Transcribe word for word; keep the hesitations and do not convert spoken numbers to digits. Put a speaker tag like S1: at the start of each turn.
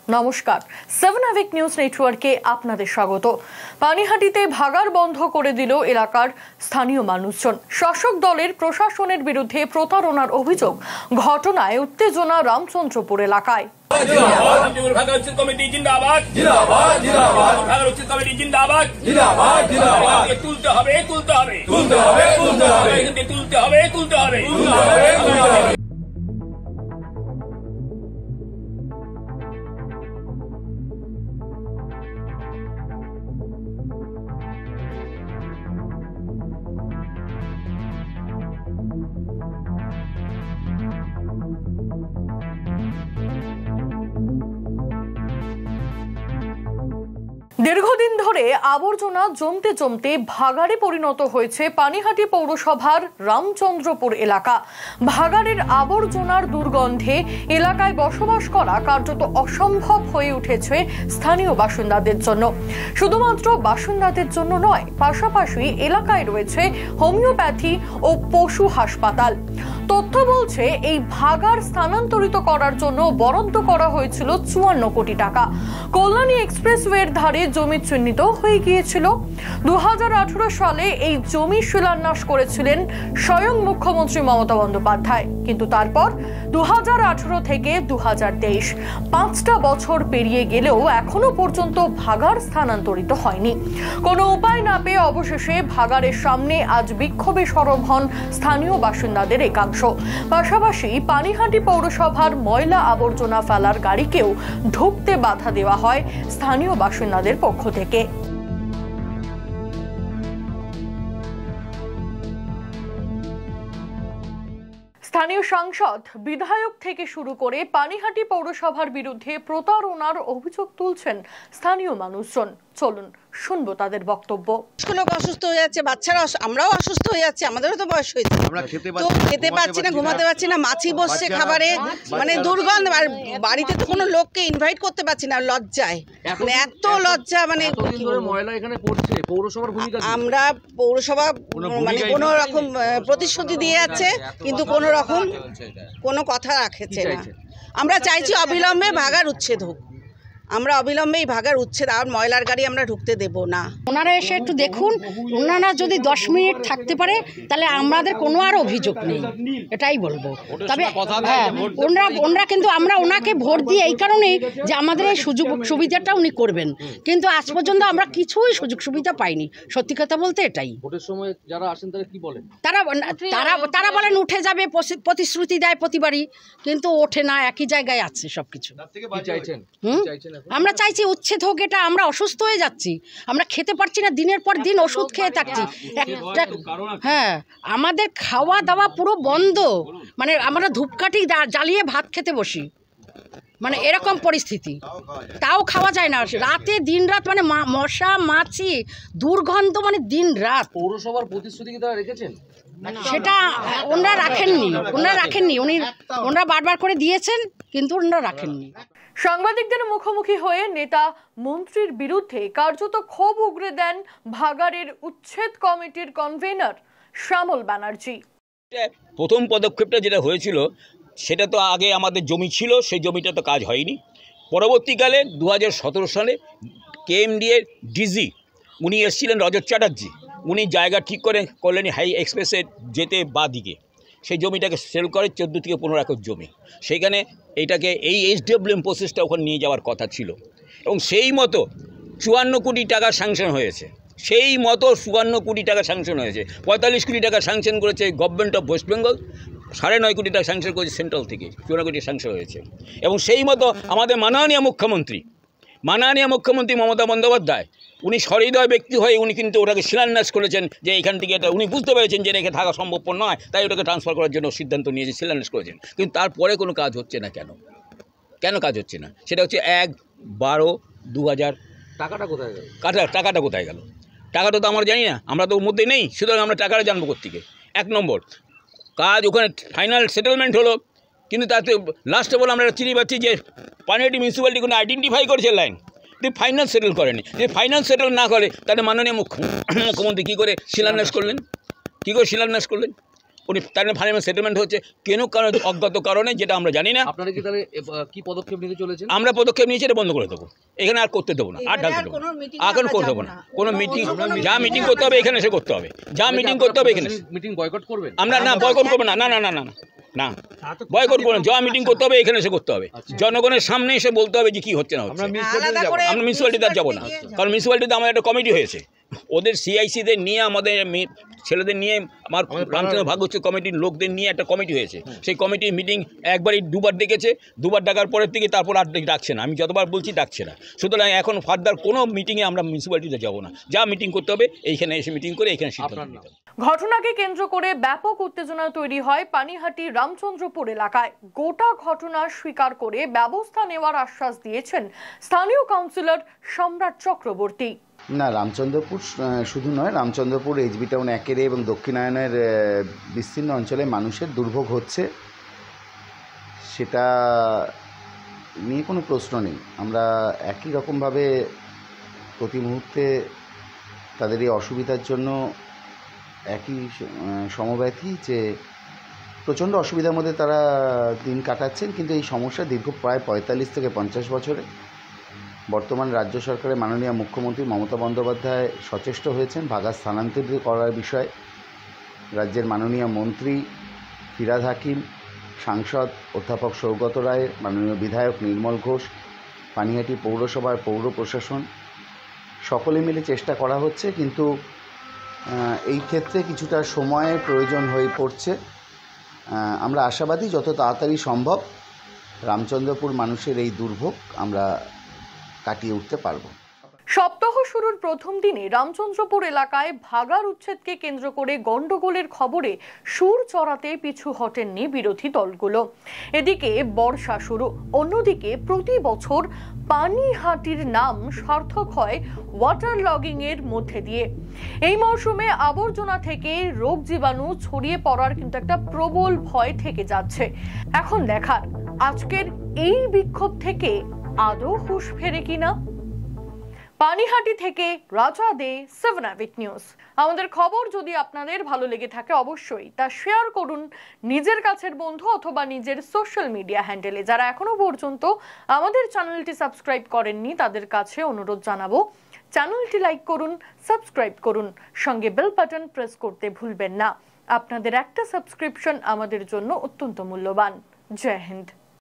S1: নমস্কার, seven Avik news নেটওয়ার্কে আপনাদের স্বাগত। পানিহাটিতে ভাগার বন্ধ করে দিল এলাকার স্থানীয় মানুষজন। শাসক দলের প্রশাসনের বিরুদ্ধে প্রতারণার অভিযোগ। ঘটনায় উত্তেজনা রামচন্দ্রপুর এলাকায়।
S2: তুলতে হবে তুলতে হবে তুলতে হবে তুলতে হবে তুলতে হবে তুলতে হবে
S1: দীর্ঘদিন ধরে আবর্জনা জমতে জমতে ভাগাড়ে পরিণত হয়েছে পানিহাটি পৌরসভার রামচন্দ্রপুর এলাকা। ভাগাড়ের আবর্জনার দুর্গন্ধে এলাকায় বসবাস করা কার্যত অসম্ভব হয়ে উঠেছে স্থানীয় বাসিন্দাদের জন্য। শুধুমাত্র বাসিন্দাদের জন্য নয়, পাশাপাশি এলাকায় রয়েছে হোমিওপ্যাথি ও পশু হাসপাতাল। তথ্য বলছে এই ভাগাড় স্থানান্তরিত করার জন্য বরাদ্দ করা হয়েছিল চুয়ান্ন কোটি টাকা। কল্যাণী এক্সপ্রেসওয়ের ধারে জমি চিহ্নিত হয়ে গিয়েছিল। দু হাজার আঠারো সালে এই জমি শিলান্যাস করেছিলেন স্বয়ং মুখ্যমন্ত্রী মমতা বন্দ্যোপাধ্যায়, কিন্তু তারপর দু হাজার আঠারো থেকে দু হাজার তেইশ পাঁচটা বছর পেরিয়ে গেলেও এখনো পর্যন্ত ভাগাড় স্থানান্তরিত হয়নি। কোনো উপায় না পেয়ে অবশেষে ভাগাড়ের সামনে আজ বিক্ষোভে সরব হন স্থানীয় বাসিন্দাদের একাংশ। পাশাপাশি পানিহাটি পৌরসভার ময়লা আবর্জনা ফেলার গাড়িকেও ঢুকতে বাধা দেওয়া হয় স্থানীয় বাসিন্দাদের পক্ষ থেকে। স্থানীয় সাংসদ, বিধায়ক থেকে শুরু করে পানিহাটি পৌরসভার বিরুদ্ধে প্রতারণার অভিযোগ তুলছেন স্থানীয় মানুষজন। চলুন শুনবো তাদের বক্তব্য।
S3: লোক অসুস্থ হয়ে যাচ্ছে, বাচ্চারা, আমরাও অসুস্থ হয়ে যাচ্ছে, আমাদেরও তো বয়স হয়েছে, তো খেতে পাচ্ছি না, ঘুমাতে পারছি না, মাছি বসছে খাবারে, মানে দুর্গন্ধ। আর বাড়িতে তো কোনো লোককে ইনভাইট করতে পারছি না লজ্জায়, মানে এত লজ্জা। মানে আমরা পৌরসভা মানে কোনো রকম প্রতিশ্রুতি দিয়ে যাচ্ছে, কিন্তু কোনো রকম কোনো কথা রাখেছে না। আমরা চাইছি অবিলম্বে ভাগাড় উচ্ছেদ হোক, আমরা অবিলম্বে এই ভাগাড় উচ্ছেদ, আর ময়লার গাড়ি আমরা ঢুকতে দেব না।
S4: ওনারা এসে একটু দেখুন, ওনারা যদি দশ মিনিট থাকতে পারে তাহলে আমাদের কোনো আর অভিযোগ নেই, এটাই বলবো। তবে হ্যাঁ, ওনারা ওনারা কিন্তু আমরা ওনাকে ভোট দিই এই কারণেই যে আমাদের এই সুযোগ সুবিধাটা উনি করবেন, কিন্তু আজ পর্যন্ত আমরা কিছুই সুযোগ সুবিধা পাইনি। সত্যি কথা বলতে এটাই। ভোটের সময় যারা আসেন তারা কি বলেন? তারা তারা তারা বলেন উঠে যাবে, প্রতিশ্রুতি দেয় প্রতিবারই, কিন্তু ওঠে না, একই জায়গায় আছে সবকিছু। হুম আমরা চাইছি উচ্ছেদ হোক। এটা আমরা অসুস্থ হয়ে যাচ্ছি, আমরা খেতে পারছি না, দিনের পর দিন ওষুধ খেয়ে থাকছি। একটা হ্যাঁ, আমাদের খাওয়া দাওয়া পুরো বন্ধ, মানে আমরা ধূপকাঠি জ্বালিয়ে ভাত খেতে বসি, মানে এরকম পরিস্থিতি। তাও খাওয়া যায় না, রাতে দিন রাত, মানে মশা মাছি দুর্গন্ধ, মানে দিন রাত। পৌরসভার প্রতিশ্রুতি কি তারা রেখেছেন? সেটা ওনারা রাখেননি, ওনারা রাখেননি উনি ওনারা বারবার করে দিয়েছেন, কিন্তু ওনারা রাখেননি।
S1: সাংবাদিকদের মুখোমুখি হয়ে নেতা মন্ত্রীর বিরুদ্ধে কার্যত ক্ষোভ উগরে দেন ভাগাড়ের উচ্ছেদ কমিটির কনভেনার শ্যামল ব্যানার্জি।
S5: প্রথম পদক্ষেপটা যেটা হয়েছিল সেটা তো আগে আমাদের জমি ছিল, সেই জমিটা তো কাজ হয়নি। পরবর্তীকালে দু হাজার সতেরো সালে কেএমডি এর ডিজি উনি এসেছিলেন, রজত চ্যাটার্জি, উনি জায়গা ঠিক করে কল্যাণী হাই এক্সপ্রেসে যেতে বাদিকে সেই জমিটাকে সেল করে চোদ্দো থেকে পনেরো একর জমি। সেইখানে এইটাকে এই এইচডব্লিউএম প্রসেসটা ওখানে নিয়ে যাওয়ার কথা ছিল, এবং সেই মতো চুয়ান্ন কোটি টাকা স্যাংশন হয়েছে। সেই মতো চুয়ান্ন কোটি টাকা স্যাংশন হয়েছে। পঁয়তাল্লিশ কোটি টাকা স্যাংশন করেছে গভর্নমেন্ট অফ ওয়েস্ট বেঙ্গল, সাড়ে নয় কোটি টাকা স্যাংশন করেছে সেন্ট্রাল থেকে, চুয়ান্ন কোটি স্যাংশন হয়েছে। এবং সেই মতো আমাদের মাননীয় মুখ্যমন্ত্রী মাননীয় মুখ্যমন্ত্রী মমতা বন্দ্যোপাধ্যায় উনি সহৃদয় ব্যক্তি হয়ে উনি কিন্তু ওটাকে শিলান্যাস করেছেন, যে এখান থেকে এটা উনি বুঝতে পেরেছেন যে রেখে থাকা সম্ভবপর নয়, তাই ওটাকে ট্রান্সফার করার জন্য সিদ্ধান্ত নিয়েছে, শিলান্যাস করেছেন। কিন্তু তারপরে কোনো কাজ হচ্ছে না। কেন কেন কাজ হচ্ছে না? সেটা হচ্ছে এক বারো দু হাজার টাকাটা কোথায় গেল? কাটা টাকাটা কোথায় গেল? টাকাটা তো আমরা জানি না, আমরা তো ওর মধ্যে নেই, সুতরাং আমরা টাকাটা জানবো কোত্থেকে? এক নম্বর কাজ ওখানে ফাইনাল সেটেলমেন্ট হলো, কিন্তু তাতে লাস্টে বলে আমরা চিনি পাচ্ছি যে পানিহাটি মিউনিসিপ্যালিটি কোনো আইডেন্টিফাই করেছে লাইন, তিনি ফাইনাল সেটেল করেনি। যদি ফাইনাল সেটেল না করে তাহলে মাননীয় মুখ্যমন্ত্রী কী করে শিলান্যাস করলেন? কী করে শিলান্যাস করলেন? উনি তার ফাইনাল সেটেলমেন্ট হচ্ছে কেন কারণ অজ্ঞাত কারণে, যেটা আমরা জানি না।
S6: আপনারা কি তাহলে কি পদক্ষেপ নিতে চলেছেন?
S5: আমরা পদক্ষেপ নিয়েছি, এটা বন্ধ করে দেবো, এখানে আর করতে দেবো না, আর ঢালতে দেবো না, এখন করে দেবো না। কোনো মিটিং, যা মিটিং করতে হবে এখানে এসে করতে হবে, যা মিটিং করতে হবে এখানে।
S6: মিটিং বয়কট করবেন?
S5: আমরা না বয়কট করবো না, না না না না না না বয়কট করবো না, যা মিটিং করতে হবে এখানে এসে করতে হবে, জনগণের সামনে এসে বলতে হবে যে কি হচ্ছে না হচ্ছে। আমরা মিউনিসিপ্যালিটিতে আর যাবো না, কারণ মিউনিসিপ্যালিটিতে আমার একটা কমিটি হয়েছে, ওদের সিআইসিদের নিয়ে, আমাদের ছেলেদের নিয়ে, আমার রামচন্দ্র ভাগ্যচ্ছ কমিটির লোকদের নিয়ে একটা কমিটি হয়েছে। সেই কমিটির মিটিং একবারই দুবার ডেকেছে, দুবার ডাকার পরের থেকে তারপর আর ডাকছে না, আমি যতবার বলছি ডাকছে না। সুতরাং এখন ফার্দার কোনো মিটিংয়ে আমরা মিউনিসিপ্যালিটিতে যাবো না, যা মিটিং করতে হবে এইখানে এসে মিটিং করে এইখানে সিদ্ধান্ত নিতে হবে।
S1: ঘটনাকে কেন্দ্র করে ব্যাপক উত্তেজনা তৈরি হয় পানিহাটি রামচন্দ্রপুর এলাকায়। গোটা ঘটনা স্বীকার করে ব্যবস্থা নেওয়ার আশ্বাস দিয়েছেন স্থানীয় কাউন্সিলর সম্রাট চক্রবর্তী।
S7: না, রামচন্দ্রপুর শুধু নয়, রামচন্দ্রপুর এইচবি টাউন একের এবং দক্ষিণায়নের বিস্তীর্ণ অঞ্চলে মানুষের দুর্ভোগ হচ্ছে, সেটা নিয়ে কোনো প্রশ্ন নেই। আমরা একই রকমভাবে প্রতি মুহূর্তে তাদের এই অসুবিধার জন্য একই সমব্যথী, যে প্রচণ্ড অসুবিধার মধ্যে তারা দিন কাটাচ্ছেন, কিন্তু এই সমস্যা দীর্ঘ প্রায় পঁয়তাল্লিশ থেকে পঞ্চাশ বছরে। বর্তমান রাজ্য সরকারের মাননীয় মুখ্যমন্ত্রী মমতা বন্দ্যোপাধ্যায় সচেষ্ট হয়েছেন ভাগা স্থানান্তরিত করার বিষয়ে। রাজ্যের মাননীয় মন্ত্রী ফিরহাদ হাকিম, সাংসদ অধ্যাপক সৌগত রায়, মাননীয় বিধায়ক নির্মল ঘোষ, পানিহাটি পৌরসভার পৌর প্রশাসন সকলে মিলে চেষ্টা করা হচ্ছে, কিন্তু এই ক্ষেত্রে কিছুটা সময়ের প্রয়োজন হয়ে পড়ছে। আমরা আশাবাদী যত তাড়াতাড়ি সম্ভব রামচন্দ্রপুর মানুষের এই দুর্ভোগ আমরা কাটিয়ে উঠতে পারব।
S1: সপ্তাহ শুরুর প্রথম দিনে রামচন্দ্রপুর এলাকায় ভাগার উচ্ছেদকে কেন্দ্র করে গন্ডগোলের খবরে সুর চড়াতে পিছু হটেননি বিরোধী দলগুলো। এদিকে বর্ষা শুরু, অন্যদিকে প্রতি বছর পানিহাটির নাম সার্থক হয় ওয়াটার লগিং এর মধ্যে দিয়ে। এই মৌসুমে আবর্জনা থেকে রোগ জীবাণু ছড়িয়ে পড়ার কিন্তু একটা প্রবল ভয় থেকে যাচ্ছে। এখন দেখার আজকের এই বিক্ষোভ থেকে আদৌ হুঁশ ফেরে কিনা। পানিহাটি থেকে রাজা দে, সেভেন আভিট নিউজ। আমাদের খবর যদি আপনাদের ভালো লেগে থাকে অবশ্যই তা শেয়ার করুন নিজের কাছের বন্ধু অথবা নিজের সোশ্যাল মিডিয়া হ্যান্ডেলে। যারা এখনো পর্যন্ত আমাদের চ্যানেলটি সাবস্ক্রাইব করেননি তাদের কাছে অনুরোধ জানাবো, চ্যানেলটি লাইক করুন, সাবস্ক্রাইব করুন, সঙ্গে বেল বাটন প্রেস করতে ভুলবেন না। আপনাদের একটা সাবস্ক্রিপশন আমাদের জন্য অত্যন্ত মূল্যবান। জয় হিন্দ।